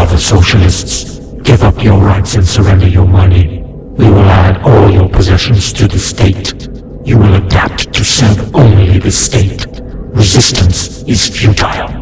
other socialists. Give up your rights and surrender your money. We will add all your possessions to the state. You will adapt to serve only the state. Resistance is futile.